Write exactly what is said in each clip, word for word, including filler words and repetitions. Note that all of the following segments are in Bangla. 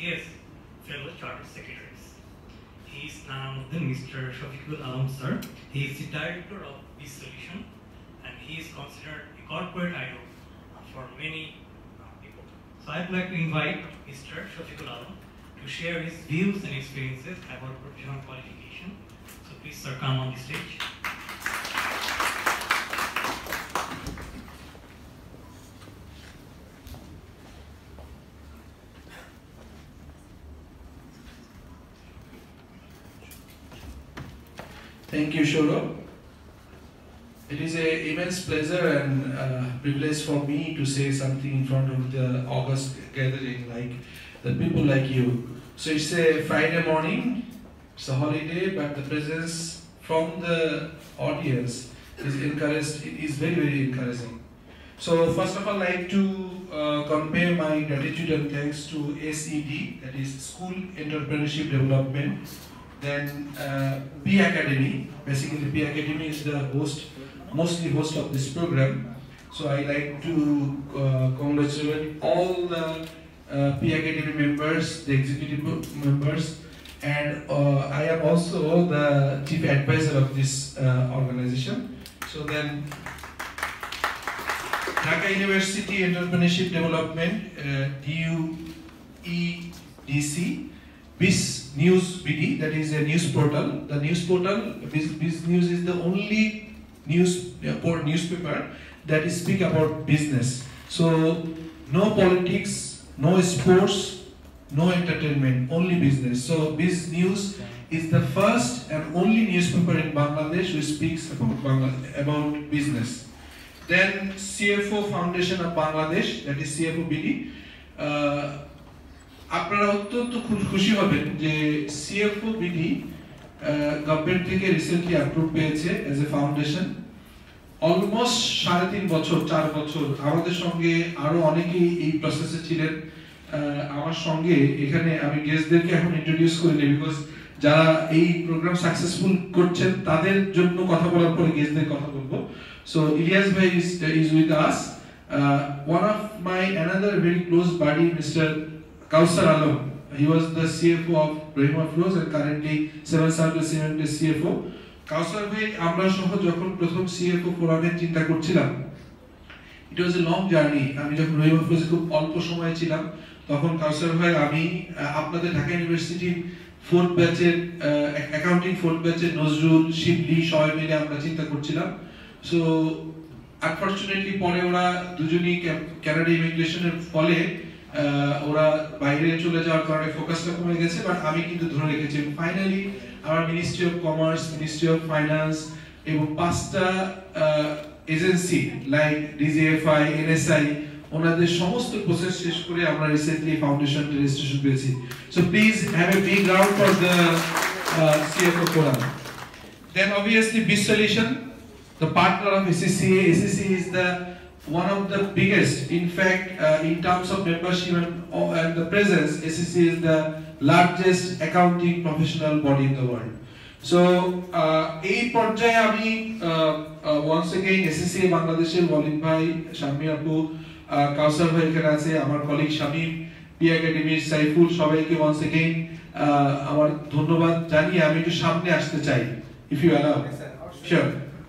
C S fellow chartered secretaries. He is none other than Mister Shafiqul sir. He is the director of this solution, and he is considered a corporate idol for many uh, people. So I would like to invite Mister Shafiqul to share his views and experiences about professional qualification. So please, sir, come on the stage. Thank you, Shoro. It is an immense pleasure and uh, privilege for me to say something in front of the August gathering, like the people like you. So it's a Friday morning, it's a holiday, but the presence from the audience is encouraged. It is very, very encouraging. So first of all, I'd like to uh, convey my gratitude and thanks to S E D, that is School Entrepreneurship Development. Then uh, P Academy, basically P Academy is the host, mostly host of this program. So I like to uh, congratulate all the uh, P Academy members, the executive members, and uh, I am also the chief advisor of this uh, organization. So then Dhaka University Entrepreneurship Development, uh, D U E D C. Biz News B D, that is a news portal. The news portal, Biz, Biz News is the only news uh, newspaper that is speak about business. So no politics, no sports, no entertainment, only business. So Biz News is the first and only newspaper in Bangladesh who speaks about Bangladesh, about business. Then C F O Foundation of Bangladesh, that is C F O B D. Uh, আপনারা অত্যন্ত খুশি হবেন যে সিএফও বিডি গভর্নমেন্ট থেকে রিসেন্টলি অ্যাপ্রুভ পেয়েছে অ্যাজ এ ফাউন্ডেশন অলমোস্ট সাড়ে তিন বছর চার বছর আমাদের সঙ্গে আরো অনেকেই এই প্রসেসে ছিলেন আমার সঙ্গে এখানে আমি গেস্টদেরকে এখন ইন্ট্রোডিউস করে নেই বিকজ যারা এই প্রোগ্রাম সাকসেসফুল করছেন তাদের জন্য কথা বলার পরে গেস্টদের কথা বলবো সো ইলিয়াস ভাই is is with us one of my another very close buddy mister Kausar Alam, he was the C F O of Rahima Flows and currently Seven Circle Cement is C F O. Kausar bhai amra shoho jokhon prothom C F O forum er chinta korchilam. It was a long journey. Ami jokhon Rahima Flows khub olpo shomoye chilam tokhon Kausar bhai ami apnader Dhaka University fourth batch er accounting fourth batch er Nozrul Shibli shobai mile amra chinta korchilam. So unfortunately pore ora dujoni Canada immigration er fole ওরা বাইরে চলে যাওয়ার কারণে ফোকাসটা কমে গেছে বাট আমি কিন্তু ধরে রেখেছি ফাইনালি আমার ministry of commerce ministry of finance এবং পাঁচটা এজেন্সি লাইক ডিজিএফআই এনএসআই ওনাদের সমস্ত প্রসেস শেষ করে আমরা রিসেন্টলি ফাউন্ডেশন রেজিস্ট্রেশন পেয়েছি so please have a big round for the CFO forum then obviously biz solution the partner of SSCA SSCA is the one of the biggest, in fact, uh, in terms of membership and, uh, and the presence, S C C is the largest accounting professional body in the world. So, a porjay ami once again S C C Bangladesher Walid bhai, Shammi apu, Kausar bhai ekhane ache, amar colleague Shamim, P Academy Saiful shobaike once again amar dhonnobad janiye ami ekটু সামনে আসতে চাই, if you allow. Sure.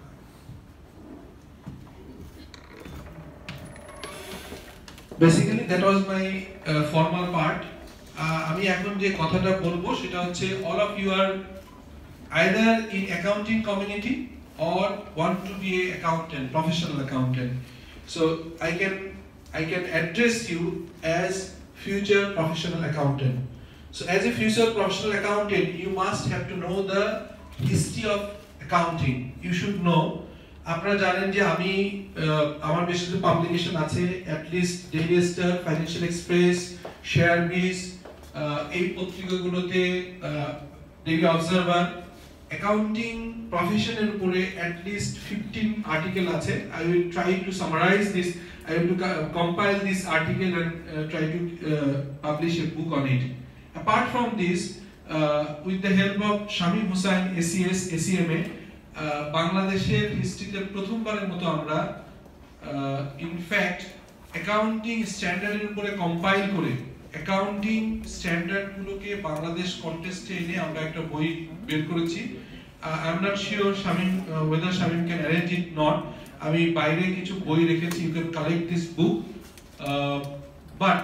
Basically, that was my uh, formal part. আমি এখন যে কথাটা বলবো সেটা হচ্ছে all of you are either in accounting community or want to be a accountant, professional accountant. So I can I can address you as future professional accountant. So as a future professional accountant, you must have to know the history of accounting. You should know. আপনারা জানেন যে আমি আমার বেশ কিছু পাবলিকেশন আছে at least daily star financial express share biz এই পত্রিকাগুলোতে ডেইলি অবজারভার অ্যাকাউন্টিং প্রফেশনের উপরে at least fifteen আর্টিকেল আছে I will try to summarize this I will to compile this article and uh, try to uh, publish a book on it apart from this uh, with the help of Shamim Hussain A C S A C M A বাংলাদেশের হিস্ট্রিতে প্রথমবারের মতো আমরা ইনফ্যাক্ট অ্যাকাউন্টিং স্ট্যান্ডার্ডের উপরে কম্পাইল করে অ্যাকাউন্টিং স্ট্যান্ডার্ড গুলোকে বাংলাদেশ কন্টেস্টে এনে আমরা একটা বই বের করেছি। I am not sure Shamim whether Shamim can arrange it not. আমি বাইরে কিছু বই রেখেছি, you can collect this book. But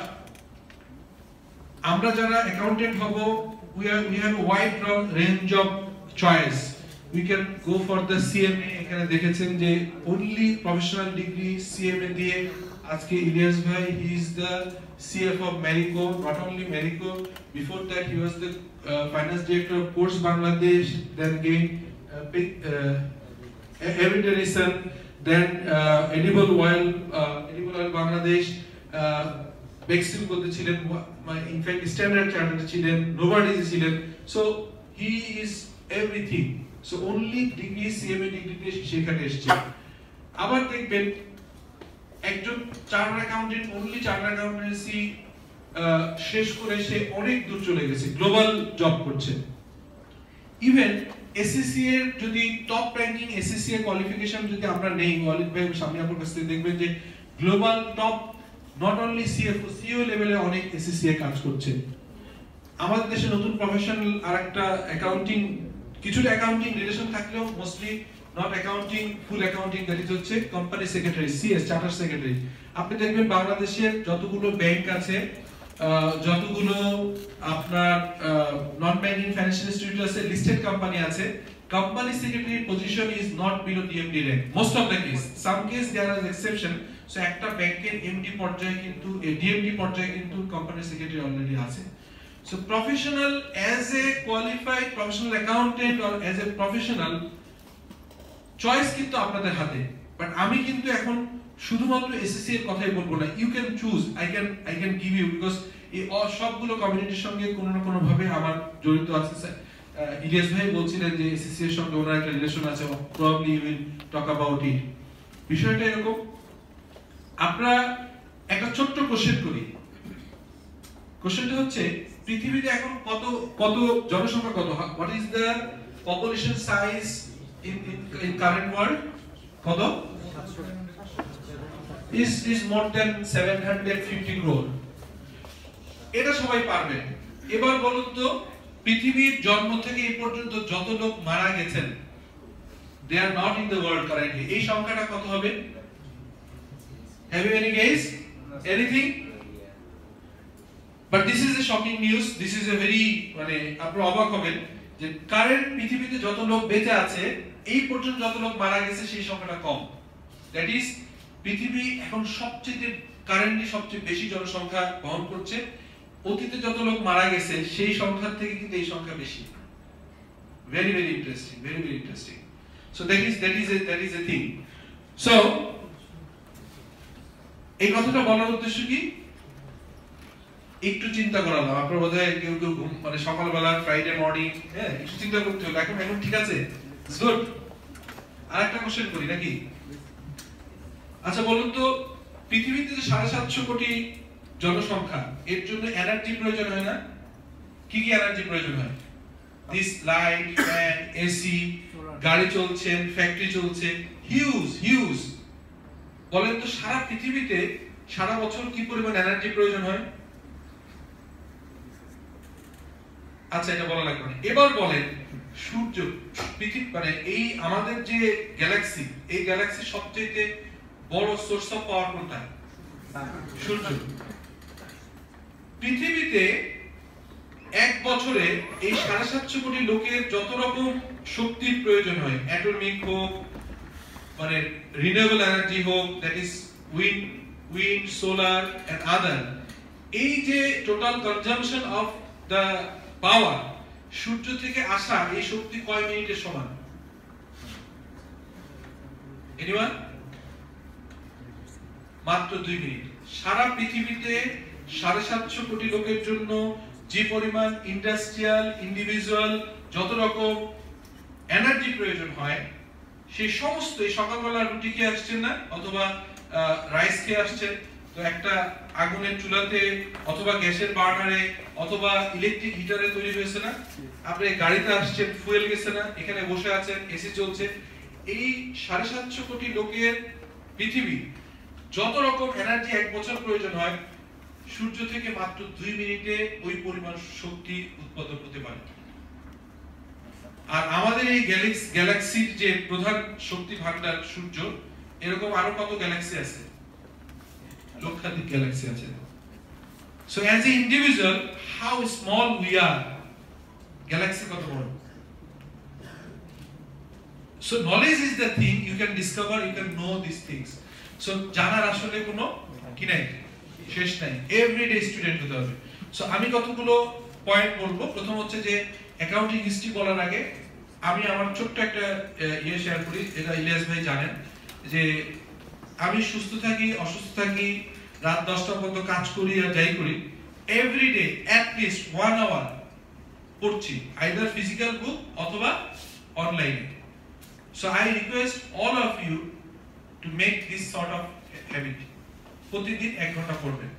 আমরা যারা অ্যাকাউন্টেন্ট হব, we are we have a wide range of choice. We can go for the C M A, এখানে দেখেছেন যে only professional degree C M A দিয়ে আজকে ইলিয়াস ভাই, he is the C F of Marico, not only Marico, before that he was the uh, finance director of Course Bangladesh, then gained uh, big uh, Evideration, then uh, Edible Oil, uh, Edible Oil Bangladesh, uh, Bexil করতে ছিলেন, ইনফ্যাক্ট স্ট্যান্ডার্ড চার্টারে ছিলেন, নোভার্ডিজে ছিলেন। So he is everything. So only degree CMA ডিগ্রিতে সেখানে এসেছে। আবার দেখবেন একজন chartered accountant only chartered accountancy শেষ করে সে অনেক দূর চলে গেছে, গ্লোবাল জব করছে। ইভেন এসএসসি এর যদি টপ র্যাঙ্কিং এসএসসি এর কোয়ালিফিকেশন যদি আমরা নেই, ওয়ালিদ ভাই সামনে আপনার কাছ থেকে দেখবেন যে global top not only CFO CEO লেভেলে অনেক এসএসসি এ কাজ করছে। আমাদের দেশে নতুন প্রফেশনাল আরেকটা অ্যাকাউন্টিং, কিছুটা অ্যাকাউন্টিং রিলেশন থাকলেও mostly not accounting, full accounting, that is হচ্ছে company secretary, CS, charter secretary. আপনি দেখবেন বাংলাদেশের যতগুলো ব্যাংক আছে, যতগুলো আপনার নন ব্যাংকিং ফাইন্যান্সিয়াল ইনস্টিটিউট আছে, লিস্টেড কোম্পানি আছে, company secretary position is not below DMD rank most of the case. Some case there are exception. So একটা ব্যাংকের এমডি পর্যায়ে কিন্তু ডিএমডি পর্যায়ে কিন্তু কোম্পানি সেক্রেটারি অলরেডি আছে। So professional as A qualified professional accountant or as a professional choice কিন্তু আপনাদের হাতে। বাট আমি কিন্তু এখন শুধুমাত্র এসএসসি এর কথাই বলবো না, you can choose, I can I can give you, because এই সবগুলো কমিউনিটির সঙ্গে কোনো না কোনো ভাবে আমার জড়িত আছে। স্যার ইলিয়াস ভাই বলছিলেন যে এসএসসি এর সঙ্গে ওনার একটা রিলেশন আছে, probably you will talk about it. বিষয়টা এরকম, আমরা একটা ছোট্ট কোশ্চেন করি। কোশ্চেনটা হচ্ছে পৃথিবীতে এখন কত কত জনসংখ্যা কত? What is the population size in in current world? কত? is is more than seven hundred fifty crore. এটা সবাই পারবেন। এবার বলুন তো পৃথিবীর জন্ম থেকে এই পর্যন্ত যত লোক মারা গেছেন, they are not in the world currently, এই সংখ্যাটা কত হবে? Have you any guess? Anything? But this is a shocking news. This is a very মানে আপনি অবাক হবেন যে কারেন্ট পৃথিবীতে যত লোক বেঁচে আছে, এই পর্যন্ত যত লোক মারা গেছে সেই সংখ্যাটা কম। দ্যাট ইজ পৃথিবী এখন সবচেয়ে কারেন্টলি সবচেয়ে বেশি জনসংখ্যা বহন করছে। অতীতে যত লোক মারা গেছে সেই সংখ্যার থেকে কিন্তু এই সংখ্যা বেশি। Very very interesting, very very interesting. So that is that is a that is a thing. So এই কথাটা বলার উদ্দেশ্য কি? একটু চিন্তা করালাম। আপনার বোধহয় কেউ কেউ ঘুম মানে সকালবেলা ফ্রাইডে মর্নিং, হ্যাঁ একটু চিন্তা করতে হবে। এখন এখন ঠিক আছে, গুড। আর একটা কোশ্চেন করি নাকি? আচ্ছা বলুন তো পৃথিবীতে যে সাড়ে সাতশো কোটি জনসংখ্যা, এর জন্য এনার্জি প্রয়োজন হয় না? কি কি এনার্জি প্রয়োজন হয়? দিস লাইট, ফ্যান, এসি, গাড়ি চলছে, ফ্যাক্টরি চলছে, হিউজ হিউজ। বলেন তো সারা পৃথিবীতে সারা বছর কি পরিমাণ এনার্জি প্রয়োজন হয়? আচ্ছা এটা বলা লাগবে না। এবার বলেন সূর্য, পৃথিবী মানে এই আমাদের যে গ্যালাক্সি, এই গ্যালাক্সির সবচেয়ে বড় সোর্স অফ পাওয়ার কোনটা? সূর্য। পৃথিবীতে এক বছরে এই সাড়ে সাতশো কোটি লোকের যত রকম শক্তির প্রয়োজন হয়, অ্যাটমিক হোক, মানে রিনিউয়েবল এনার্জি হোক, that is wind wind solar and other, এই যে total consumption of the power, সূর্য থেকে আসা এই শক্তি কয় মিনিটের সমান? এনিওয়ান? মাত্র দুই মিনিট। সারা পৃথিবীতে সাড়ে সাতশো কোটি লোকের জন্য যে পরিমাণ ইন্ডাস্ট্রিয়াল, ইন্ডিভিজুয়াল যত রকম এনার্জি প্রয়োজন হয়, সেই সমস্ত এই সকালবেলা রুটি খেয়ে আসছেন না, অথবা রাইস খেয়ে আসছেন, তো একটা আগুনের চুলাতে অথবা গ্যাসের বার্নারে অথবা ইলেকট্রিক হিটারে তৈরি হয়েছে না, আপনি গাড়িতে আসছেন, ফুয়েল গেছে না, এখানে বসে আছেন, এসি চলছে। এই সাড়ে সাতশো কোটি লোকের পৃথিবী যত রকম এনার্জি এক বছর প্রয়োজন হয়, সূর্য থেকে মাত্র দুই মিনিটে ওই পরিমাণ শক্তি উৎপাদন হতে পারে। আর আমাদের এই গ্যালাক্সির যে প্রধান শক্তি ভান্ডার সূর্য, এরকম আরো কত গ্যালাক্সি আছে? লক্ষাধিক গ্যালাক্সি আছে। So as an individual, how small we are, galaxy কত বড়? So knowledge is the thing you can discover, you can know these things. So জানার আসলে কোনো কি নাই, শেষ নাই, এভরিডে স্টুডেন্ট হতে হবে। সো আমি কতগুলো পয়েন্ট বলবো। প্রথম হচ্ছে যে অ্যাকাউন্টিং হিস্ট্রি বলার আগে আমি আমার ছোট্ট একটা ইয়ে শেয়ার করি, যেটা ইলিয়াস ভাই জানেন, যে আমি সুস্থ থাকি অসুস্থ থাকি, রাত দশটা পর্যন্ত কাজ করি আর যাই করি, everyday at least one hour পড়ছি, আইদার ফিজিক্যাল বুক অথবা অনলাইনে। So I request all of you to make this sort of habit. প্রতিদিন এক ঘন্টা পড়বেন।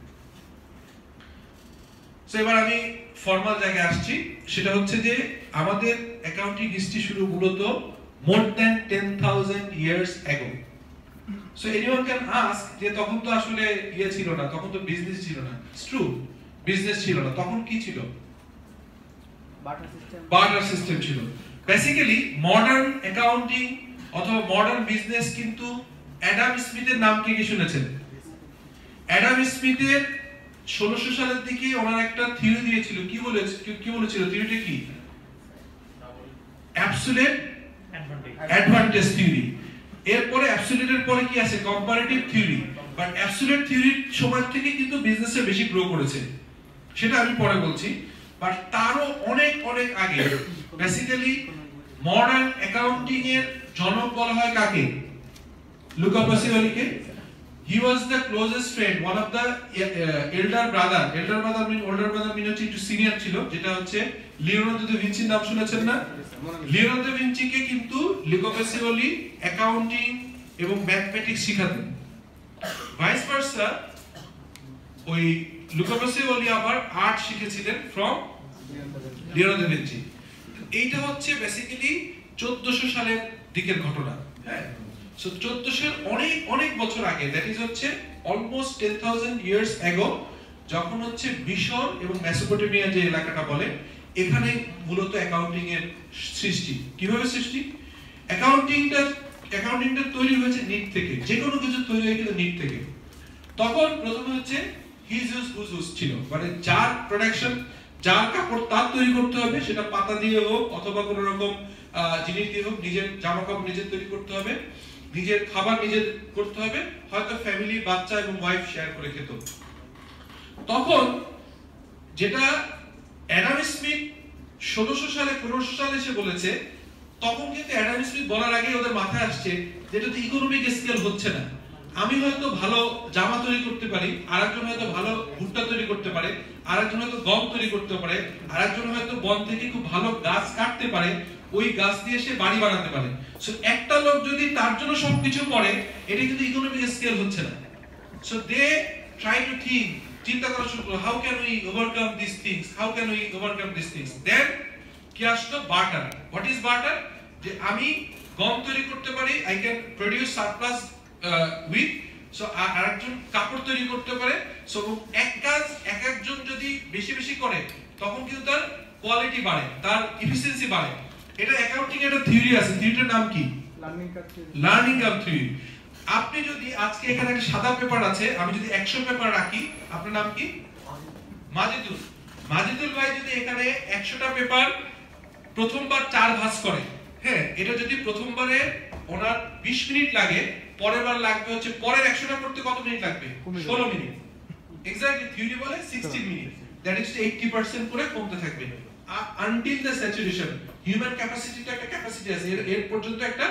সো এবার আমি ফর্মাল জায়গায় আসছি, সেটা হচ্ছে যে আমাদের অ্যাকাউন্টিং হিস্ট্রি শুরু মূলত more than ten thousand years ago. So anyone can ask যে তখন তো আসলে ইয়ে ছিল না, তখন তো বিজনেস ছিল না। ইটস ট্রু, বিজনেস ছিল না, তখন কি ছিল? Barter system. বার্টার সিস্টেম ছিল। বেসিক্যালি মডার্ন অ্যাকাউন্টিং অথবা মডার্ন বিজনেস কিন্তু অ্যাডাম স্মিথের নাম কে কি শুনেছেন? অ্যাডাম স্মিথের ষোলোশো সালের দিকে ওনার একটা থিওরি দিয়েছিল। কি বলেছে, কি বলেছিল থিওরিটা? কি? Absolute advantage theory. এরপরে অ্যাবসলিউটের পরে কি আছে? Comparative theory. বাট অ্যাবসলিউট থিওরির সময় থেকে কিন্তু বিজনেসে বেশি গ্রো করেছে, সেটা আমি পরে বলছি। বাট তারও অনেক অনেক আগে বেসিক্যালি মডার্ন অ্যাকাউন্টিং এর জনক বলা হয় কাকে? লুকা পাসিওলিকে। He was the closest friend, one of the uh, elder brother. Elder brother mean older brother mean হচ্ছে একটু সিনিয়র ছিল, যেটা হচ্ছে লিওনার্দো দা ভিঞ্চির নাম শুনেছেন না? লিওনার্দো দা ভিঞ্চিকে কিন্তু লুকা পাসিওলি অ্যাকাউন্টিং এবং ম্যাথমেটিক্স শিখাতেন। ভাইস ভার্সা ওই লুকা পাসিওলি আবার আর্ট শিখেছিলেন ফ্রম লিওনার্দো দা ভিঞ্চি। এইটা হচ্ছে বেসিক্যালি চোদ্দশো সালের দিকের ঘটনা। হ্যাঁ, সো চোদ্দশো অনেক অনেক বছর আগে, দ্যাট ইজ হচ্ছে almost ten thousand years ago, যখন হচ্ছে মিশর এবং মেসোপটেমিয়া যে এলাকাটা বলে, এখানে মূলত অ্যাকাউন্টিং এর সৃষ্টি। কিভাবে সৃষ্টি? অ্যাকাউন্টিংটা অ্যাকাউন্টিংটা তৈরি হয়েছে নিট থেকে, যে কোনো কিছু তৈরি হয়ে গেছে নিট থেকে। তখন প্রথমে হচ্ছে হিজুস হুজুস ছিল, মানে যার প্রোডাকশন, যার কাপড় তার তৈরি করতে হবে, সেটা পাতা দিয়ে হোক অথবা কোনো রকম জিনিস দিয়ে হোক, নিজের জামা কাপড় নিজের তৈরি করতে হবে, নিজের খাবার নিজের করতে হবে, হয়তো ফ্যামিলি, বাচ্চা এবং ওয়াইফ শেয়ার করে খেত। তখন যেটা অ্যাডাম স্মিথ ষোলোশো সালে পনেরোশো সালে এসে বলেছে, তখন কিন্তু অ্যাডাম স্মিথ বলার আগে ওদের মাথায় আসছে যেটা তো ইকোনমিক স্কেল হচ্ছে না। আমি হয়তো ভালো জামা তৈরি করতে পারি, আরেকজন হয়তো ভালো ভুট্টা তৈরি করতে পারে, আরেকজন হয়তো গম তৈরি করতে পারে, আরেকজন হয়তো বন থেকে খুব ভালো গাছ কাটতে পারে, ওই গাছ দিয়ে সে বাড়ি বানাতে পারে। সো একটা লোক যদি তার জন্য সবকিছু করে, এটা কিন্তু ইকোনমিক স্কেল হচ্ছে না। So they try to think, চিন্তা করা শুরু করলো, how can we overcome this things, how can we overcome this things. Then কি আসলো? বার্টার। What is barter? যে আমি গম তৈরি করতে পারি, I can produce surplus with, so আরেকজন কাপড় তৈরি করতে পারে। সো এক কাজ এক একজন যদি বেশি বেশি করে, তখন কিন্তু তার কোয়ালিটি বাড়ে, তার এফিসিয়েন্সি বাড়ে। এটা অ্যাকাউন্টিং এর একটা থিওরি আছে, থিওরিটার নাম কি? Learning curve theory. Learning curve theory. আপনি যদি আজকে এখানে একটা সাদা পেপার আছে, আমি যদি একশো পেপার রাখি, আপনার নাম কি? মাজিদুল। মাজিদুল ভাই যদি এখানে একশোটা পেপার প্রথমবার চার ভাঁজ করে, হ্যাঁ, এটা যদি প্রথমবারে ওনার বিশ মিনিট লাগে, পরের বার লাগবে হচ্ছে, পরের একশোটা করতে কত মিনিট লাগবে? ষোলো মিনিট। এক্স্যাক্টলি থিওরি বলে ষোলো মিনিট, দ্যাট ইজ আশি পার্সেন্ট করে কমতে থাকবে আনটিল দ্য স্যাচুরেশন। হিউম্যান ক্যাপাসিটিটা একটা ক্যাপাসিটি আছে, এর এর পর্যন্ত একটা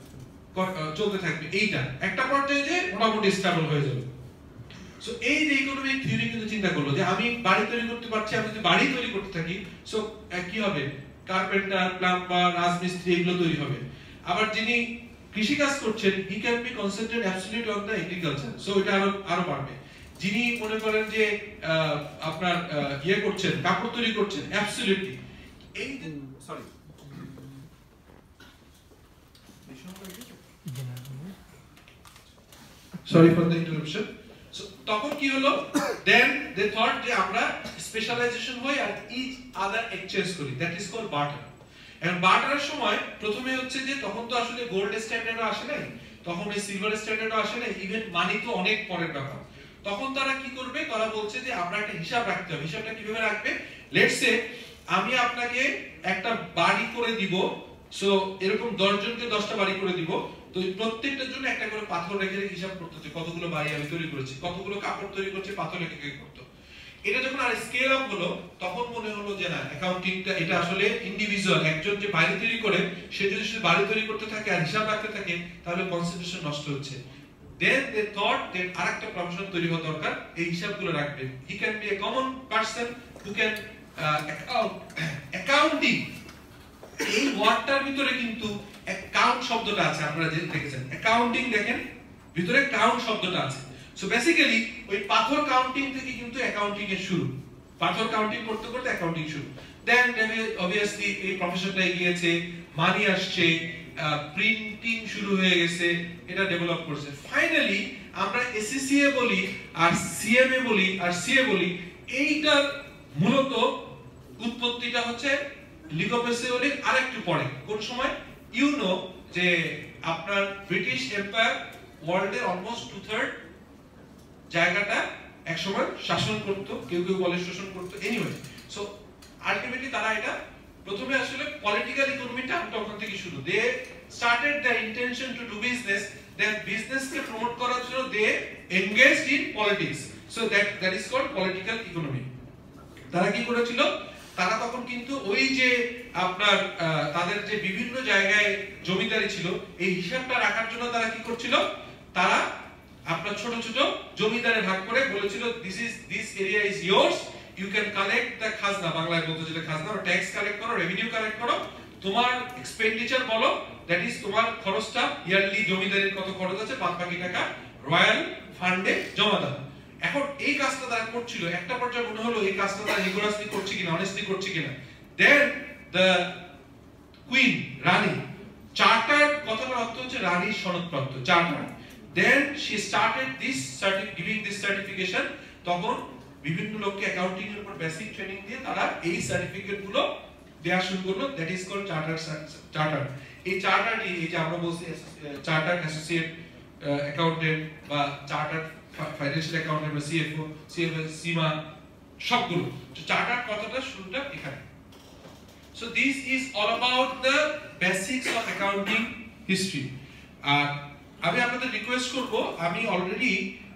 চলতে থাকবে। এইটা একটা পর্যায়ে যে মোটামুটি স্টেবল হয়ে যাবে। সো এই যে ইকোনমিক থিওরি কিন্তু চিন্তা করলো যে আমি বাড়ি তৈরি করতে পারছি, আমি যদি বাড়ি তৈরি করতে থাকি, সো কি হবে? কার্পেন্টার, প্লাম্বার, রাজমিস্ত্রি এগুলো তৈরি হবে। আবার যিনি কৃষি কাজ করছেন, he can be concentrate absolute on the agriculture, so এটা আরো আরো বাড়বে। যিনি মনে করেন যে আপনার ইয়ে করছেন, কাপড় তৈরি করছেন, অ্যাবসলিউটলি এই sorry sorry for the interruption. So তখন কি হলো, দেন দে থট যে আমরা স্পেশালাইজেশন হই আর ইচ আদার এক্সচেঞ্জ করি, দ্যাট ইজ কল্ড বার্টার। এখন বার্টারের সময় প্রথমে হচ্ছে যে তখন তো আসলে গোল্ড স্ট্যান্ডার্ডও আসে নাই, তখন এই সিলভার স্ট্যান্ডার্ডও আসে নাই, ইভেন মানি তো অনেক পরের ব্যাপার। তখন তারা কি করবে, তারা বলছে যে আমরা একটা হিসাব রাখতে হবে। হিসাবটা কিভাবে রাখবে, লেটস সে আমি আপনাকে একটা বাড়ি করে দিব, সো এরকম দশ জনকে দশটা বাড়ি করে দিব, তো প্রত্যেকটার জন্য একটা করে পাথর রেখে রেখে হিসাব করতে হচ্ছে কতগুলো বাড়ি আমি তৈরি করেছি, কতগুলো কাপড় তৈরি করছি, পাথর রেখে রেখে করতে। এটা যখন আর স্কেল আপ হলো তখন মনে হলো যে না, অ্যাকাউন্টিংটা এটা আসলে ইন্ডিভিজুয়াল, একজন যে বাড়ি তৈরি করে সে যদি শুধু বাড়ি তৈরি করতে থাকে আর হিসাব রাখতে থাকে তাহলে কনসেন্ট্রেশন নষ্ট হচ্ছে। দেন দে থট যে আরেকটা প্রফেশন তৈরি হওয়া দরকার এই হিসাবগুলো রাখবে। He can be a common person who can accounting. এই ওয়ার্ডটার ভিতরে কিন্তু অ্যাকাউন্ট শব্দটা আছে, আপনারা যে দেখেছেন অ্যাকাউন্টিং, দেখেন ভিতরে কাউন্ট শব্দটা আছে। সো বেসিক্যালি ওই পাথর কাউন্টিং থেকে কিন্তু অ্যাকাউন্টিং এর শুরু, পাথর কাউন্টিং করতে করতে অ্যাকাউন্টিং শুরু। দেন অবভিয়াসলি এই প্রফেশনটা এগিয়েছে, মানি আসছে, প্রিন্টিং শুরু হয়ে গেছে, এটা ডেভেলপ করছে। ফাইনালি আমরা এসিসিএ বলি আর সিএমএ বলি আর সিএ বলি, এইটার মূলত উৎপত্তিটা হচ্ছে লিগোপেসিওলির আরেকটু পরে। কোন সময়, ইউ নো যে আপনার ব্রিটিশ এম্পায়ার ওয়ার্ল্ডের অলমোস্ট টু থার্ড জায়গাটা একসময় শাসন করত, কেউ কেউ বলে শোষণ করত। এনিওয়ে, সো আলটিমেটলি তারা এটা প্রথমে আসলে পলিটিক্যাল ইকোনমিটা তখন থেকে শুরু। They started the intention to do business, then বিজনেসকে প্রমোট করার জন্য they engaged in politics, so that that is called political economy. তারা কি করেছিল, তারা তখন কিন্তু ওই যে আপনার তাদের যে বিভিন্ন জায়গায় জমিদারি ছিল এই হিসাবটা রাখার জন্য তারা কি করছিল, তারা আপনার ছোট ছোট জমিদারে ভাগ করে বলেছিল this is this area is yours, you can collect the খাজনা, বাংলায় বলতে যেটা খাজনা, ট্যাক্স কালেক্ট করো, রেভিনিউ কালেক্ট করো, তোমার এক্সপেন্ডিচার বলো, দ্যাট ইজ তোমার খরচটা, ইয়ারলি জমিদারির কত খরচ আছে, বাদ বাকি টাকা রয়্যাল ফান্ডে জমা দাও। এখন এই কাজটা তারা করছিল, একটা পর্যায়ে মনে হলো এই কাজটা তারা রিগোরাসলি করছে কিনা, অনেস্টলি করছে কিনা। দেন দ্য কুইন, রানী, চার্টার্ড কথাটার অর্থ হচ্ছে রানীর সনদপ্রাপ্ত, chartered. Then she started this giving this certification. তখন বিভিন্ন লোককে অ্যাকাউন্টিং এর উপর বেসিক ট্রেনিং দিয়ে তারা এই সার্টিফিকেট গুলো দেয়া শুরু করলো, that is called chartered. Chartered এই চার্টার্ড এই যে আমরা বলছি চার্টার্ড অ্যাসোসিয়েট অ্যাকাউন্টেন্ট বা চার্টার্ড ফাইন্যান্সিয়াল অ্যাকাউন্টেন্ট বা সিএফও, সিএফএ, সিমা, সবগুলো চার্টার্ড কথাটা শুরুটা এখানে। So this is all about the basics of accounting history. আর আমি আপনাদের রিকোয়েস্ট করব, আমি অলরেডি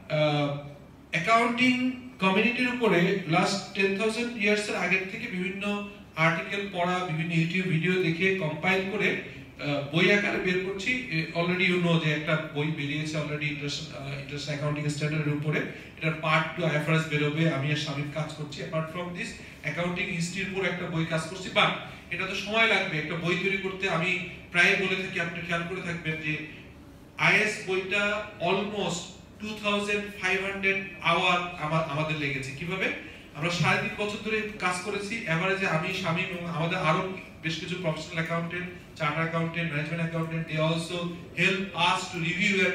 অ্যাকাউন্টিং কমিউনিটির উপরে লাস্ট টেন থাউজেন্ড ইয়ার্স এর আগের থেকে বিভিন্ন আর্টিকেল পড়া, বিভিন্ন ইউটিউব ভিডিও দেখে কম্পাইল করে বই আকারে বের করছি। অলরেডি ইউ নো যে একটা বই বেরিয়েছে অলরেডি ইন্টারন্যাশনাল অ্যাকাউন্টিং স্ট্যান্ডার্ডের উপরে, এটার পার্ট টু আইএফআরএস বেরোবে, আমি আর শামিম কাজ করছি। অ্যাপার্ট ফ্রম দিস অ্যাকাউন্টিং হিস্ট্রির উপর একটা বই কাজ করছি, বাট এটা তো সময় লাগবে একটা বই তৈরি করতে। আমি প্রায় বলে থাকি, আপনি খেয়াল করে থাকবেন যে আইএস বইটা almost two thousand five hundred hour আমাদের লেগেছে। কিভাবে, আমরা সাড়ে তিন বছর ধরে কাজ করেছি এভারেজে, আমি শামিম এবং আমাদের আরো বেশ কিছু professional accountant, chartered accountant, management accountant, they also help us to review and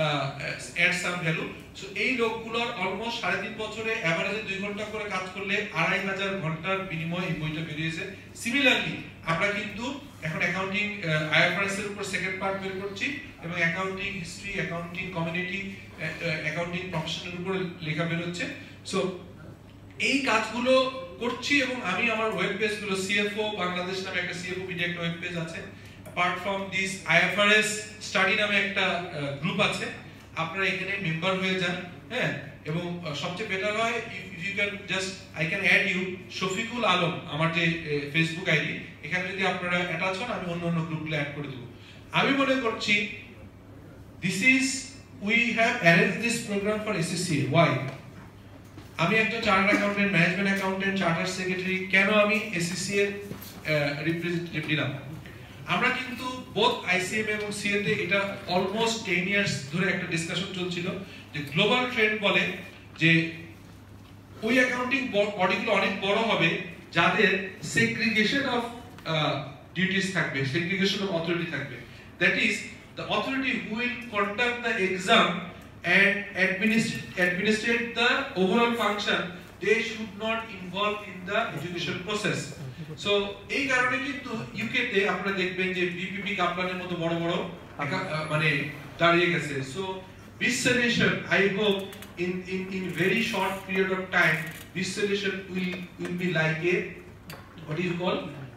add some value. So এই লোকগুলোর অলমোস্ট সাড়ে তিন বছরে এভারেজে দুই ঘন্টা করে কাজ করলে আড়াই হাজার ঘন্টার বিনিময়ে এই বইটা বেরিয়েছে। সিমিলারলি আমরা কিন্তু এখন অ্যাকাউন্টিং আইএফআরএস এর উপর সেকেন্ড পার্ট বের করছি এবং accounting history, accounting community, accounting প্রফেশনের উপর লেখা বের হচ্ছে। সো এই কাজগুলো করছি এবং আমি আমার ওয়েব পেজ গুলো সিএফও বাংলাদেশ নামে একটা সিএফও পিডি একটা ওয়েব পেজ আছে। Apart from this IFRS study নামে একটা গ্রুপ আছে, আপনারা এখানে মেম্বার হয়ে যান, হ্যাঁ। এবং সবচেয়ে বেটার হয় if you can just I can add you, Shafiqul Alam আমার যে ফেসবুক আইডি, এখানে যদি আপনারা অ্যাটাচ হন আমি অন্য অন্য গ্রুপগুলো অ্যাড করে দেব। আমি মনে করছি this is we have arrange this program for SSC. Why? আমি একটা chartered accountant, management accountant, chartered secretary, কেন আমি এসএসসি এর রিপ্রেজেন্টেটিভ নিলাম? আমরা কিন্তু বোথ আইসিএম এবং সিএ তে এটা অলমোস্ট টেন ইয়ার্স ধরে একটা ডিসকাশন চলছিল যে গ্লোবাল ট্রেন্ড বলে যে ওই অ্যাকাউন্টিং বডিগুলো অনেক বড় হবে যাদের সেগ্রিগেশন অফ ডিউটিস থাকবে, সেগ্রিগেশন অফ অথরিটি থাকবে। That is the authority who will conduct the exam and administrate, administrate the overall function, they should not involve in the education process. So এই কারণে কিন্তু ইউকে তে আপনারা দেখবেন যে বিপিপি কাপলানের মতো বড় বড় মানে দাঁড়িয়ে গেছে। So this solution, I hope in in in very short period of time, this solution will will be like a what is called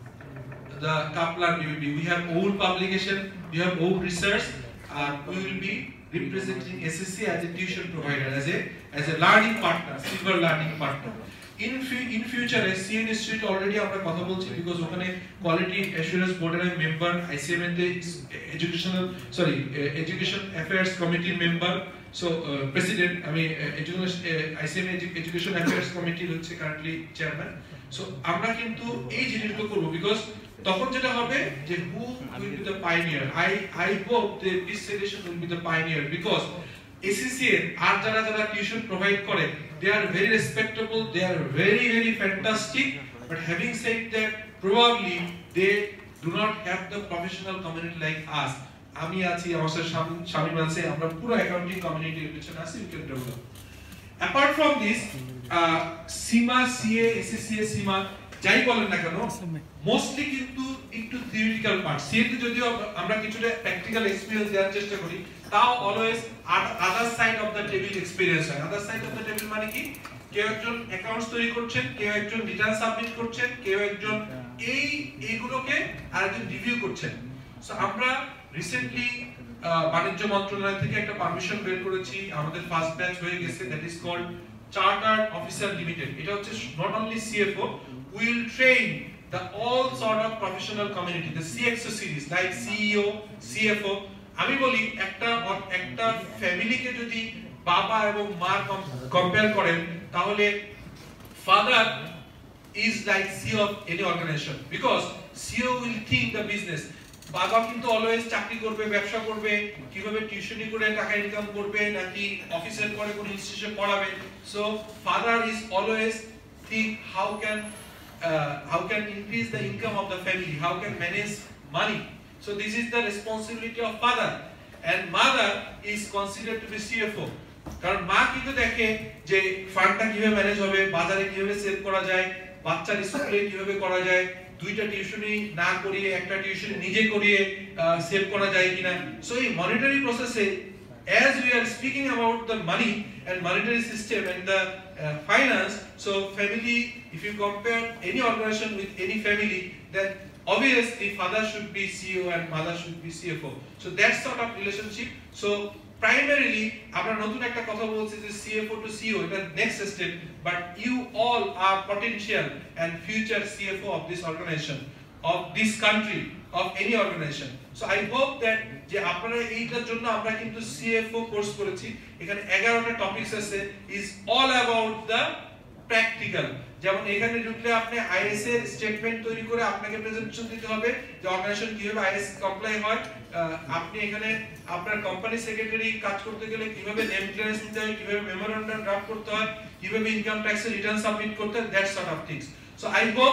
the Kaplan B P P. We have own publication, we have own research, and we will be representing S S C as a tuition provider, as a as a learning partner, silver learning partner. In in future, S C N Institute already আমরা কথা বলছি because ওখানে quality assurance board এর member, I C M N the educational sorry uh, education affairs committee member, so uh, president I mean uh, education uh, I C M N education affairs committee হচ্ছে currently chairman. So আমরা কিন্তু এই জিনিসগুলো করব because তখন যেটা হবে যে who will be the pioneer. I I hope that this solution will be the pioneer because S C C এর আর যারা যারা টিউশন প্রোভাইড করে, they are very respectable, they are very very fantastic, but having said that, probably they do not have the professional community like us. আমি আছি, আমার সাথে শামিম আছে, আমরা পুরো অ্যাকাউন্টিং কমিউনিটির পিছনে আছি, we can develop. Apart from this, uh, CIMA CA SSC CIMA যাই বলেন না কেন, মোস্টলি কিন্তু একটু থিওরিটিক্যাল পার্ট। সিএতে যদিও আমরা কিছুটা প্র্যাকটিক্যাল এক্সপেরিয়েন্স দেওয়ার চেষ্টা করি, তাও always other side of the table experience হয়। Other side of the table মানে কি, কেউ একজন অ্যাকাউন্টস তৈরি করছেন, কেউ একজন রিটার্ন সাবমিট করছেন, কেউ একজন এই এইগুলোকে আরেকজন রিভিউ করছেন। সো আমরা রিসেন্টলি বাণিজ্য মন্ত্রণালয় থেকে একটা পারমিশন বের করেছি, আমাদের ফার্স্ট ব্যাচ হয়ে গেছে, that is called chartered officer limited. এটা হচ্ছে not only CFO, will train the all sort of professional community, the C X O series like C E O, C F O. আমি বলি একটা একটা ফ্যামিলিকে যদি বাবা এবং মা কম্পেয়ার করেন, তাহলে father is like C E O of any organization because C E O will think the business. বাবা কিন্তু অলওয়েজ চাকরি করবে, ব্যবসা করবে, কিভাবে টিউশনি করে টাকা ইনকাম করবে, নাকি অফিসের পরে কোন ইনস্টিটিউশনে পড়াবে। So father is always think how can Uh, how can increase the income of the family, how can manage money. So this is the responsibility of father, and mother is considered to be C F O. কারণ মা কিন্তু দেখে যে ফান্ডটা কিভাবে ম্যানেজ হবে, বাজারে কিভাবে সেভ করা যায়, বাচ্চার স্কুলে কিভাবে করা যায়, দুইটা টিউশনি না করিয়ে একটা টিউশনি নিজে করিয়ে সেভ করা যায় কিনা। সো এই মনিটরি প্রসেসে as we are speaking about the money and monetary system and the uh, finance, so family, if you compare any organization with any family, then obviously father should be C E O and mother should be C F O. So that sort of relationship. So primarily আমরা নতুন একটা কথা বলছি যে C F O to C E O, এটা next step, but you all are potential and future C F O of this organization, of this country, of any organization. So I hope that যে আপনারা এইটার জন্য আমরা কিন্তু C F O কোর্স করেছি, এখানে এগারোটা টপিকস আছে, is all about the practical. যেমন এখানে ঢুকলে আপনি আইএস এর স্টেটমেন্ট তৈরি করে আপনাকে প্রেজেন্টেশন দিতে হবে যে অর্গানাইজেশন কিভাবে আইএস কমপ্লাই হয়, আপনি এখানে আপনার কোম্পানি সেক্রেটারি কাজ করতে গেলে কিভাবে নেম ক্লিয়ারেন্স নিতে হয়, কিভাবে মেমোরেন্ডাম ড্রাফট করতে হয়, কিভাবে ইনকাম ট্যাক্সের রিটার্ন সাবমিট করতে হয়, that sort of things. So I hope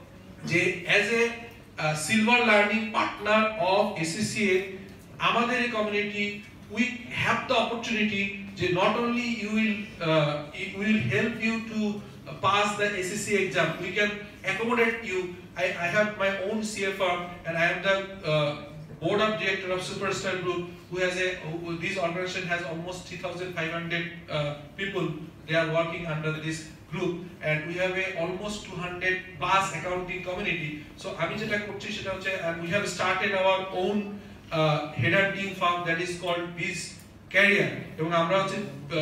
যে as a silver learning partner of S C C A, আমাদের এই community we have the opportunity যে not only you will uh, it will help you to pass the S S C exam, we can accommodate you. I, I have my own C F R and I am the uh, board of director of Superstar Group, who has a who, this organization has almost three thousand five hundred uh, people. They are working under this group and we have a almost two hundred plus accounting community. So আমি যেটা করছি সেটা হচ্ছে, and we have started our own uh, headhunting firm that is called Biz Career, এবং আমরা হচ্ছে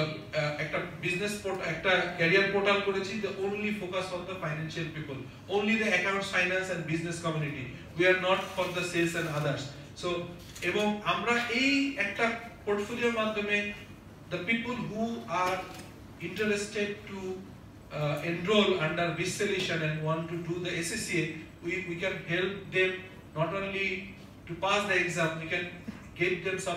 একটা বিজনেস একটা ক্যারিয়ার পোর্টাল করেছি, the only focus on the financial people, only the accounts, finance and business community. We are not for the sales and others. So এবং আমরা এই একটা পোর্টফোলিওর মাধ্যমে the people who are interested to uh, enroll under this solution and want to do the S S C A, we, we can help them not only to pass the exam, we can give them some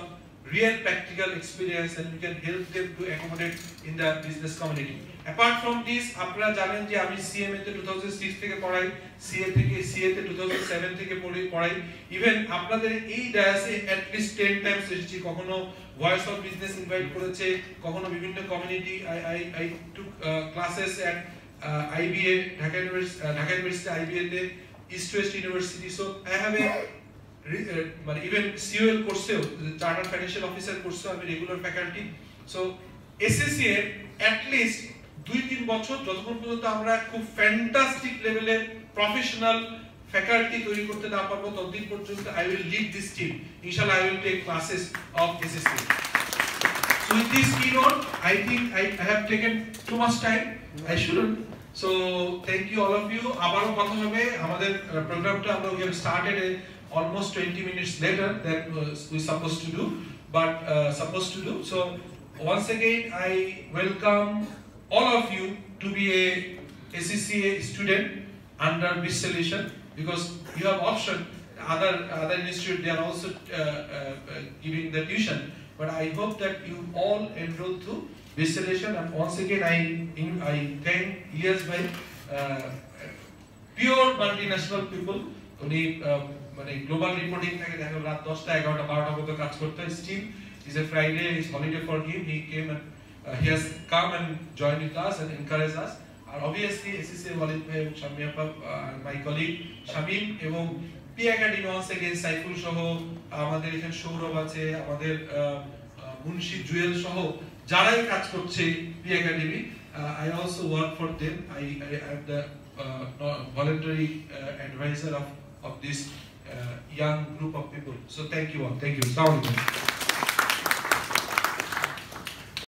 real practical experience and we can help them to accommodate in the business community. Apart from this, আপনারা জানেন যে আমি C M A তে two thousand six থেকে পড়াই, C A থেকে C A তে two thousand seven থেকে পড়াই, ইভেন আপনাদের এই ডায়াসে at least ten times এসেছি, কখনো ভয়েস অফ বিজনেস ইনভাইট করেছে, কখনো বিভিন্ন community I I I took uh, classes at uh, I B A Dhaka university Dhaka university I B A তে East West University, so I have a মানে ইভেন C O L কোর্সেও চার্টার্ড ফাইন্যান্সিয়াল অফিসার কোর্সেও আমি regular faculty. So S S C এর at least দুই তিন বছর যতক্ষণ পর্যন্ত আমরা খুব ফ্যান্টাস্টিক লেভেলের প্রফেশনাল ফ্যাকাল্টি তৈরি করতে না পারবো ততদিন পর্যন্ত I will lead this team. Inshallah, I will take classes of S S C. So with this keynote, I think I, I have taken too much time. I shouldn't. So thank you all of you. আবারও কথা হবে আমাদের প্রোগ্রামটা আমরা we have started a, almost twenty minutes later than uh, we supposed to do, but uh, supposed to do. So once again, I welcome all of you to be a S C C A student under this solution, because you have option. Other other institute they are also uh, uh, giving the tuition, but I hope that you all enroll to this solution. And once again, I in, I thank Ilyas bhai, uh, pure multinational people. উনি মানে গ্লোবাল রিপোর্টিং থেকে দেখো রাত দশটা এগারোটা বারোটা পর্যন্ত কাজ করতে হয়। Still is a Friday is holiday for him, he came and he has come and join with us and encourage us. আর অবভিয়াসলি এসএসসি ওয়ালিদ ভাই এবং শামী আপা, মাই কলিগ শামীম এবং P academy once again Saiful সহ আমাদের এখানে সৌরভ আছে, আমাদের মুন্সি জুয়েল সহ যারাই কাজ করছে P academy, I also work for them. I I am the voluntary uh, advisor of of this uh, young group of people. So thank you all. Thank you. Assalamu alaikum.